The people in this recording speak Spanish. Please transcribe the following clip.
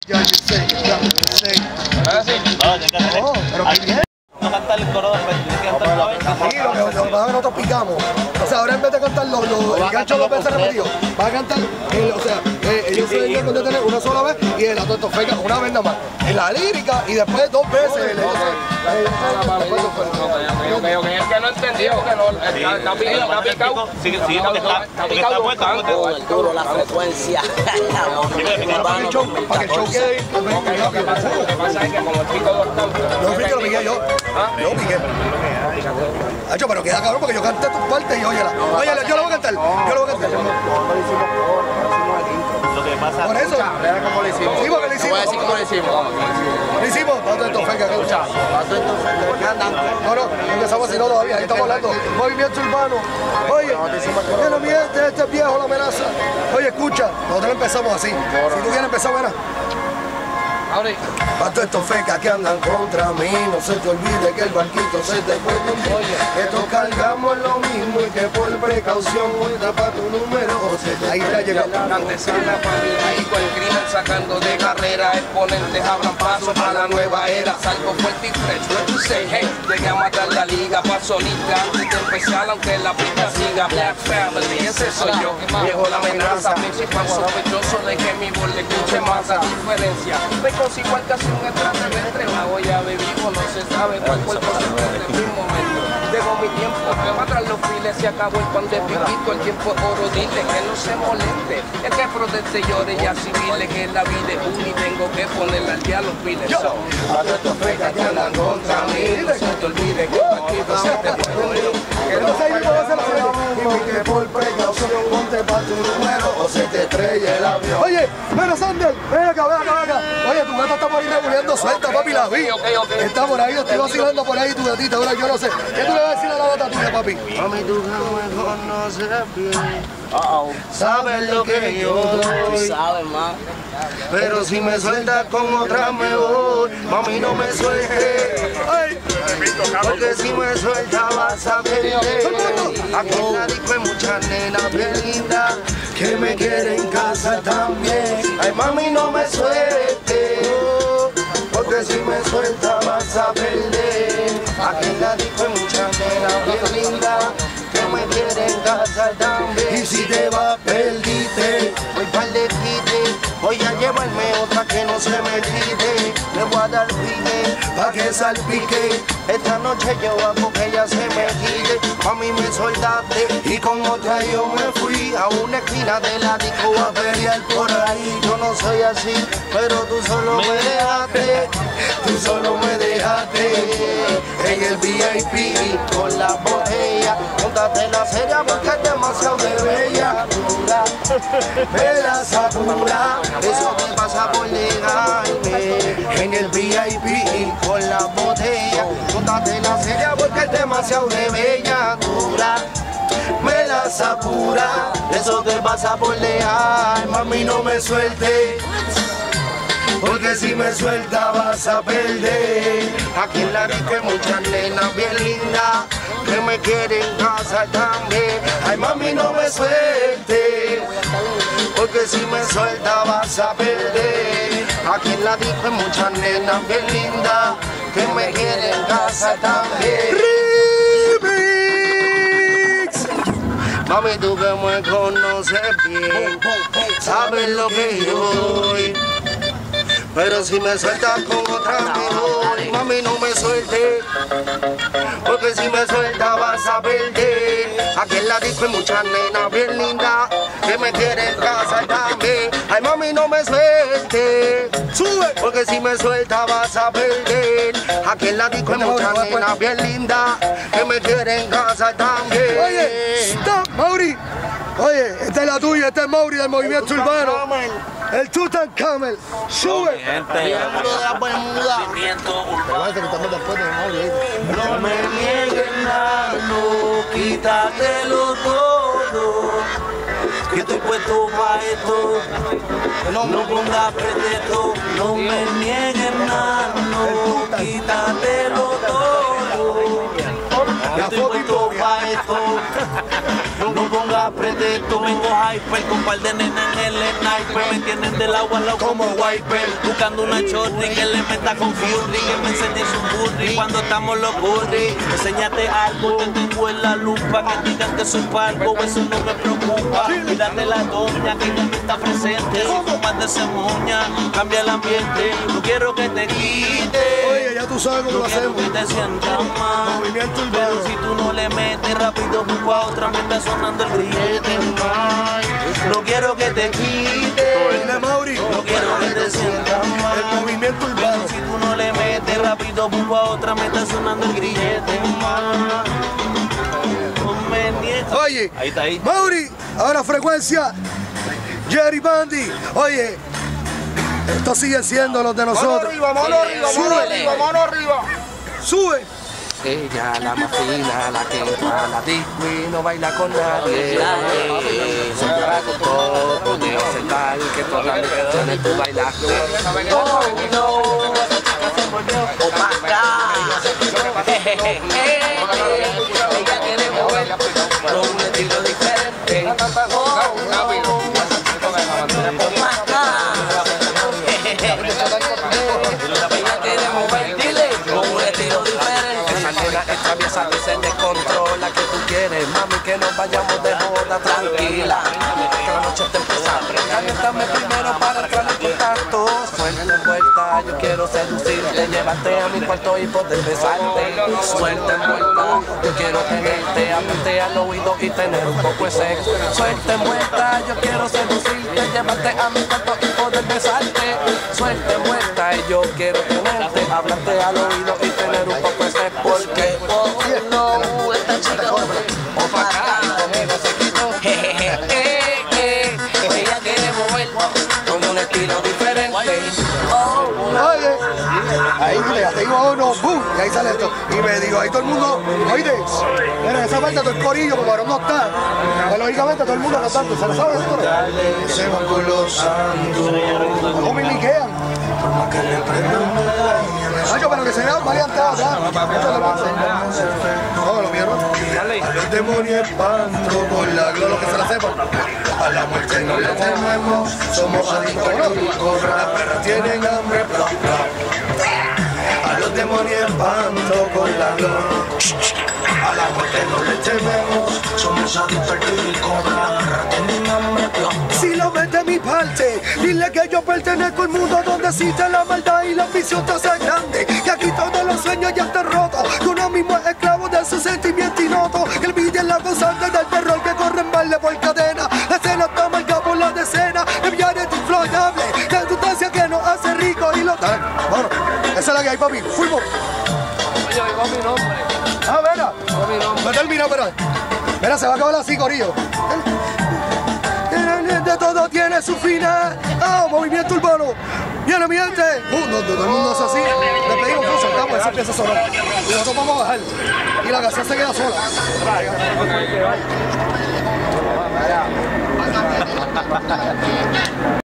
Ya yo sé, ya yo sé. No, pero qué bien. No cantar el coro, tienes que cantar una vez. Sí, lo que nosotros picamos. O sea, ahora en vez de cantar el gancho dos veces repetido, va a cantar, o sea, ellos se deben de tener una sola vez y el otro feca una vez nada más. En la lírica y después dos veces. Ok, es que no entendió, que no, está picado. Sigue porque está puesto. Duro la frecuencia. Para que el show quede. Lo que pasa es que como el pico dos Yo fui que lo piqué yo. Yo piqué. Hacho, pero queda cabrón porque yo canté tu parte y óyela. Óyela, yo lo voy a cantar. Yo lo voy a cantar. Lo que pasa Por eso. ¿Cómo lo hicimos? Sí, porque lo hicimos. Voy a decir cómo lo hicimos. Lo hicimos. Pato esto, feca. No, empezamos así no todavía. Ahí estamos hablando. Movimiento urbano. Oye, que no miente, este es viejo, la amenaza. Oye, escucha. Nosotros empezamos así. Si tú quieres empezar, buena. Pato estos fecas que andan contra mí, no se te olvide que el barquito se te puede hundir. Esto cargamos lo mismo y que por precaución cuenta pa' tu número. Ahí está llegando. Antesala para mi hijo, el crimen sacando de carrera. Exponentes abran paso para la nueva era. Salgo fuerte y fresh, what you say, hey. Llegué a matar la liga, paso liga antes de empezar, aunque la pista siga. Black Family, ese soy yo. Viejo la amenaza, principal sospechoso de que mi voz le escuche más a diferencia. Igual casi un extraterrestre, la olla de vivo, no se sabe cuál cuerpo se prende en mi momento. Debo mi tiempo, que va tras los files, se acabó el pan de piquito, el tiempo es oro, dile que no se moleste. El que proteste llore ya civile, que la vida es una y tengo que ponerle al día los piles. A estos fecas que andan contra mí, no se te olvide que el partido se te puede ir. Que no se Y que por precaución ponte pa' tu número o se te estrella el avión. Oye, mira Sander, ven acá. Oye, tu gato está por ahí revolviendo suelta, papi, la vi. Está por ahí, yo estoy vacilando por ahí tu gatita, ahora yo no sé. ¿Qué tú le vas a decir a la gata tuya, papi? Mami, tú no me conoces bien. Sabes lo que yo doy. Sabes, ma. Pero si me sueltas con otra me voy. Mami, no me sueltes. Porque si me sueltas vas a perder. Aquí en la disco hay muchas nenas bien lindas que me quieren casar también. Ay, mami, no me sueltes. Porque si me sueltas vas a perder. Aquí en la disco hay muchas nenas bien lindas que me quieren casar también. Y si te vas, perdiste. Voy pa'l de quite. Voy a llevarme otra que no se me quite. Le voy a dar pique pa' que salpique. Esta noche yo hago que ella se me quite. A mí me soltaste y con otra yo me fui a una esquina de la disco a pelear por ahí. Yo no soy así, pero tú solo me dejaste. Tú solo me dejaste en el VIP con la botella. Móntate la serie porque es demasiado de bella. Me la sapura, eso me pasa por negarme. En el VIP con la botella. Móntate la serie porque es demasiado de bella. Me la sapura, eso te pasa por negar. Mami, no me suelte. Porque si me suelta vas a perder. Aquí en la disco hay muchas nenas bien lindas que me quieren casar también. Ay, mami, no me suelte. Porque si me suelta vas a perder. Aquí en la disco hay muchas nenas bien lindas que me quieren casar también. Remix. Mami, tú que me conoces bien, sabes lo que yo doy. Pero si me sueltas con otra mejor, mami, no me sueltes. Porque si me sueltas vas a perder. Aquí en la disco hay muchas nenas bien lindas que me quieren casar también. Ay, mami, no me sueltes. Sube. Porque si me sueltas vas a perder. Aquí en la disco hay muchas nenas bien lindas que me quieren casar también. Oye, stop, Mauri. Oye, esta es la tuya, este es Mauri del movimiento urbano. El Tutankamel. Sube. Triángulo de la Bermuda. No me niegues nada, no, quítatelo todo. Que estoy puesto para esto. No pongas pretexto. No me niegues nada, no, quítatelo todo. Estoy puesto pa' esto. No pongas pretexto. Vengo hyper con par de nenas en el sniper. Me tienen del agua al lado como wiper. Buscando una chorri que le meta con fury, que me enseñe su burri cuando estamos los burri. Enséñate algo que tengo en la lupa, que digan que soy parco, eso no me preocupa. Mírate la doña que ya no está presente. Como más de cemoña, cambia el ambiente. No quiero que te quite. Oye, ya tú sabes cómo lo hacemos. Que te sientas mal. Movimiento urbano. Pero si tú no le metes rápido, busco a otra, me está sonando el grillete. No quiero que te quite. Dile, Mauri. No quiero que te sientas mal. El movimiento urbano. Si tú no le metes rápido, busco a otra, me está sonando el grillete. Oye, ahí está ahí. Mauri, ahora frecuencia. Jerry Bandy. Oye, estos siguen siendo los de nosotros. Mano arriba. Sube. Ella, la más fina, la que entra a la disco y no baila con nadie. Se trago todo, de observar que todas las canciones tú bailaste. No, esa chica se volvió opaca. Ella quiere mover con un estilo diferente. Ella quiere mover, dile, con un estilo diferente. Esa nena es traviesa y se descontrola. Que tú quieres, mami, que nos vayamos de joda tranquila. Que la noche te empieza. Caliéntame primero para entrar en contacto. Suelta envuelta, yo quiero seducirte. Llévate a mi cuarto y poder besarte. Suelta envuelta, yo quiero tenerte. Hablarte al oído y tener un poco de sexo. Suelta envuelta, yo quiero seducirte. Llévate a mi cuarto y poder besarte. Suelta envuelta, yo quiero tenerte. Hablarte al oído y tener un poco de sexo. Porque no, esta chica opaca. Conmigo se quitó. Ella quiere mover con un estilo diferente. Oye, ahí te digo uno, boom, y ahí sale esto. Y me digo, ahí todo el mundo, oíste, mira, esa parte todo el corillo, como ahora no está. Pues, lógicamente todo el mundo cantando, ¿se lo sabe esto? Se van colosando. ¿Cómo me liquean? Nacho, pero que se vean variantes atrás. No, lo mío no. Al demonio espanto por la gloria, que se la sepan. A la muerte no le tememos, somos adictos y cobra. Las perras tienen hambre, bla, bla. A los demonios espanto por la gloria. A la muerte no le tememos, somos adictos y cobra. Las perras tienen hambre, bla, bla. Si lo ves de mi parte, dile que yo pertenezco al mundo donde existe la maldad y la ambición tan grande. Que aquí todos los sueños ya están rotos, que uno mismo es esclavo de sus sentimientos y noto. Que el vídeo es la constante del terror que corre en baile por cadena. La escena está marcada por la decena, enviar es influyable, de sustancia que nos hace rico y lo tal. Bueno, esa es la que hay, papi. Fuimos. Oye, oigo mi nombre. Ah, mira. No termina, pero. Mira, se va a acabar así, corillo. De todo tiene su final. Ah, movimiento urbano. Viene mi gente. No, todo el mundo hace así. Le pedimos que soltamos, esa empieza a sonar. Y nosotros vamos a bajar. Y la canción se queda sola.